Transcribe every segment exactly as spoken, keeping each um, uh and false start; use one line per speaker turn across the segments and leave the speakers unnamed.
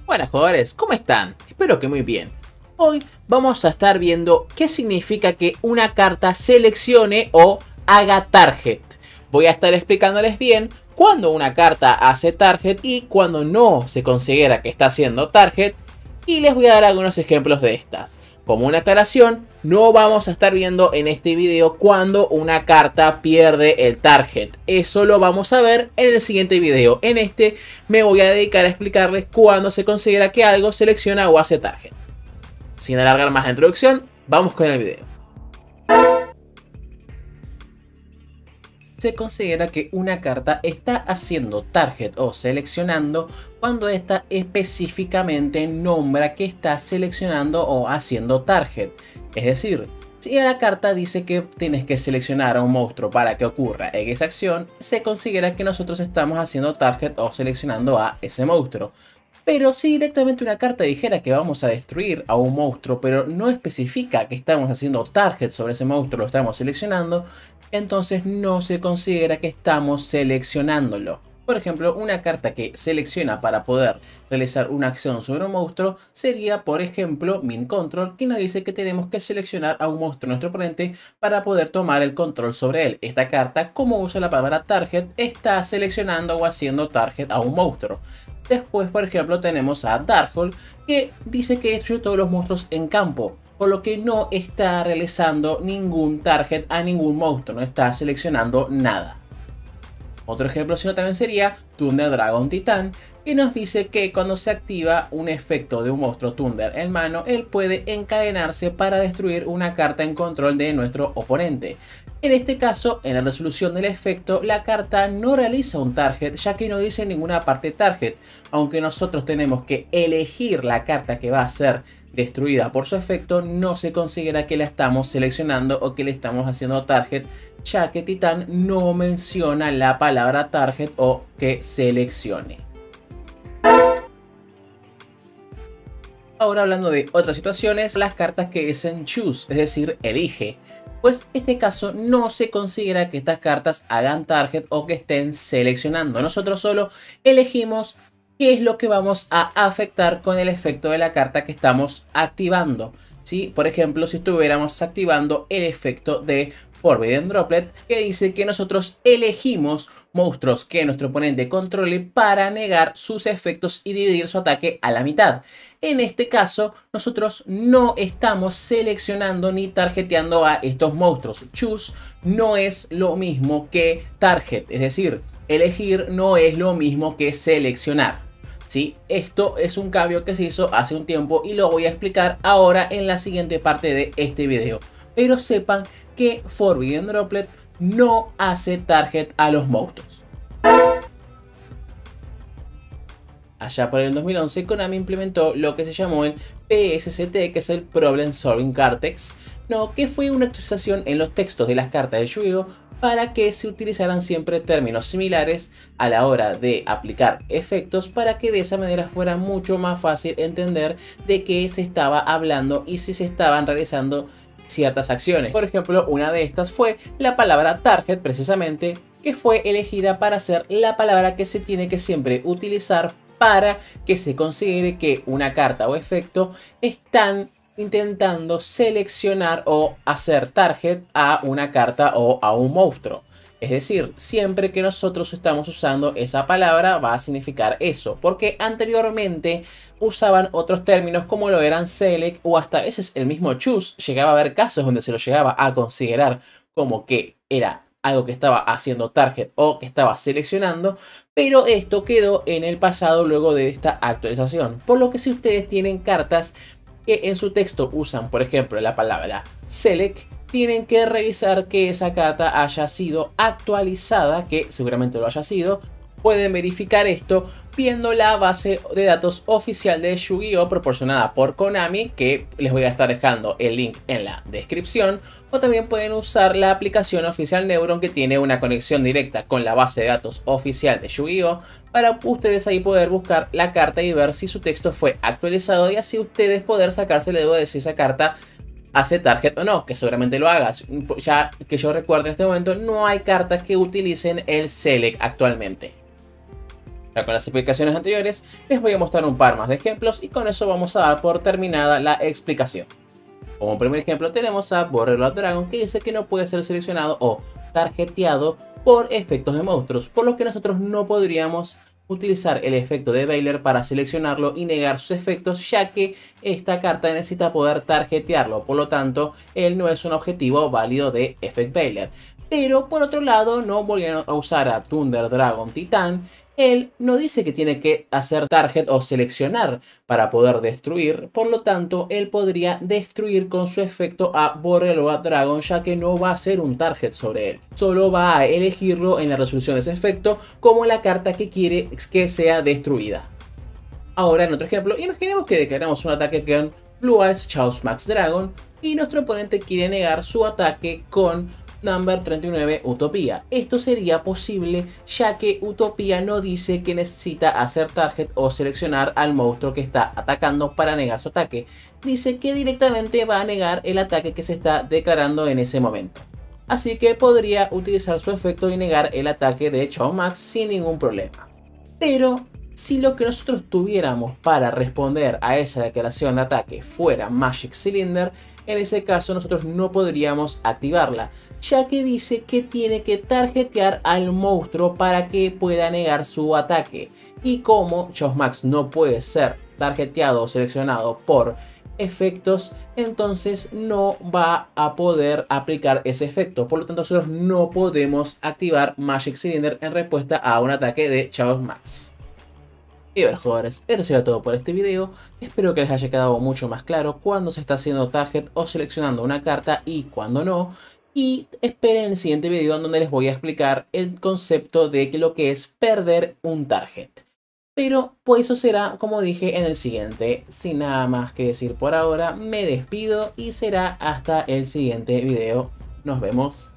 Buenas jugadores, ¿cómo están? Espero que muy bien. Hoy vamos a estar viendo qué significa que una carta seleccione o haga target. Voy a estar explicándoles bien cuando una carta hace target y cuando no se considera que está haciendo target. Y les voy a dar algunos ejemplos de estas. Como una aclaración, no vamos a estar viendo en este video cuando una carta pierde el target. Eso lo vamos a ver en el siguiente video. En este me voy a dedicar a explicarles cuándo se considera que algo selecciona o hace target. Sin alargar más la introducción, vamos con el video. Se considera que una carta está haciendo target o seleccionando cuando ésta específicamente nombra que está seleccionando o haciendo target. Es decir, si la carta dice que tienes que seleccionar a un monstruo para que ocurra X acción, se considera que nosotros estamos haciendo target o seleccionando a ese monstruo. Pero si directamente una carta dijera que vamos a destruir a un monstruo, pero no especifica que estamos haciendo target sobre ese monstruo, lo estamos seleccionando, entonces no se considera que estamos seleccionándolo. Por ejemplo, una carta que selecciona para poder realizar una acción sobre un monstruo sería, por ejemplo, Min Control, que nos dice que tenemos que seleccionar a un monstruo nuestro oponente para poder tomar el control sobre él. Esta carta, como usa la palabra target, está seleccionando o haciendo target a un monstruo. Después, por ejemplo, tenemos a Darkhold, que dice que destruye todos los monstruos en campo, por lo que no está realizando ningún target a ningún monstruo, no está seleccionando nada. Otro ejemplo sino también sería Thunder Dragon Titán, que nos dice que cuando se activa un efecto de un monstruo Thunder en mano, él puede encadenarse para destruir una carta en control de nuestro oponente. En este caso, en la resolución del efecto, la carta no realiza un target, ya que no dice en ninguna parte target, aunque nosotros tenemos que elegir la carta que va a ser destruida por su efecto, no se considera que la estamos seleccionando o que le estamos haciendo target, ya que Titán no menciona la palabra target o que seleccione. Ahora hablando de otras situaciones, las cartas que dicen choose, es decir, elige. Pues en este caso no se considera que estas cartas hagan target o que estén seleccionando. Nosotros solo elegimos qué es lo que vamos a afectar con el efecto de la carta que estamos activando. ¿Sí? Por ejemplo, si estuviéramos activando el efecto de Forbidden Droplet, que dice que nosotros elegimos monstruos que nuestro oponente controle para negar sus efectos y dividir su ataque a la mitad. En este caso, nosotros no estamos seleccionando ni targeteando a estos monstruos. Choose no es lo mismo que target, es decir, elegir no es lo mismo que seleccionar. ¿Sí? Esto es un cambio que se hizo hace un tiempo y lo voy a explicar ahora en la siguiente parte de este video. Pero sepan que Forbidden Droplet no hace target a los monstruos. Allá por el dos mil once, Konami implementó lo que se llamó el P S C T, que es el Problem Solving Card Text, no, que fue una actualización en los textos de las cartas de Yu-Gi-Oh! Para que se utilizaran siempre términos similares a la hora de aplicar efectos, para que de esa manera fuera mucho más fácil entender de qué se estaba hablando y si se estaban realizando ciertas acciones. Por ejemplo, una de estas fue la palabra target, precisamente, que fue elegida para ser la palabra que se tiene que siempre utilizar para que se considere que una carta o efecto están intentando seleccionar o hacer target a una carta o a un monstruo. Es decir, siempre que nosotros estamos usando esa palabra va a significar eso, porque anteriormente usaban otros términos como lo eran select o hasta ese es el mismo choose. Llegaba a haber casos donde se lo llegaba a considerar como que era algo que estaba haciendo target o que estaba seleccionando, pero esto quedó en el pasado luego de esta actualización. Por lo que si ustedes tienen cartas que en su texto usan, por ejemplo, la palabra select, tienen que revisar que esa carta haya sido actualizada, que seguramente lo haya sido. Pueden verificar esto viendo la base de datos oficial de Yu-Gi-Oh! Proporcionada por Konami, que les voy a estar dejando el link en la descripción. O también pueden usar la aplicación oficial Neuron, que tiene una conexión directa con la base de datos oficial de Yu-Gi-Oh! Para ustedes ahí poder buscar la carta y ver si su texto fue actualizado, y así ustedes poder sacarse la duda de si esa carta hace target o no, que seguramente lo haga. Ya que yo recuerdo en este momento, no hay cartas que utilicen el select actualmente. Ya con las explicaciones anteriores les voy a mostrar un par más de ejemplos y con eso vamos a dar por terminada la explicación. Como primer ejemplo tenemos a Borderlands Dragon, que dice que no puede ser seleccionado o targeteado por efectos de monstruos, por lo que nosotros no podríamos utilizar el efecto de Veiler para seleccionarlo y negar sus efectos, ya que esta carta necesita poder targetearlo, por lo tanto él no es un objetivo válido de Effect Veiler. Pero por otro lado, no volviendo a usar a Thunder Dragon Titán, él no dice que tiene que hacer target o seleccionar para poder destruir, por lo tanto él podría destruir con su efecto a Borreload Dragon, ya que no va a ser un target sobre él, solo va a elegirlo en la resolución de ese efecto como la carta que quiere que sea destruida. Ahora en otro ejemplo, imaginemos que declaramos un ataque con Blue Eyes Chaos Max Dragon y nuestro oponente quiere negar su ataque con Number treinta y nueve Utopía. Esto sería posible ya que Utopía no dice que necesita hacer target o seleccionar al monstruo que está atacando para negar su ataque. Dice que directamente va a negar el ataque que se está declarando en ese momento. Así que podría utilizar su efecto y negar el ataque de Chaos Max sin ningún problema. Pero si lo que nosotros tuviéramos para responder a esa declaración de ataque fuera Magic Cylinder, en ese caso nosotros no podríamos activarla, ya que dice que tiene que targetear al monstruo para que pueda negar su ataque. Y como Chaos Max no puede ser targeteado o seleccionado por efectos, entonces no va a poder aplicar ese efecto. Por lo tanto, nosotros no podemos activar Magic Cylinder en respuesta a un ataque de Chaos Max. Y a ver, jugadores, esto será todo por este video. Espero que les haya quedado mucho más claro cuando se está haciendo target o seleccionando una carta y cuando no. Y esperen el siguiente video en donde les voy a explicar el concepto de lo que es perder un target. Pero pues eso será, como dije, en el siguiente. Sin nada más que decir por ahora, me despido y será hasta el siguiente video. Nos vemos.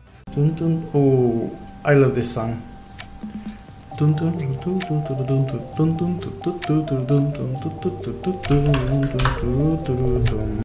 Oh, I love this song.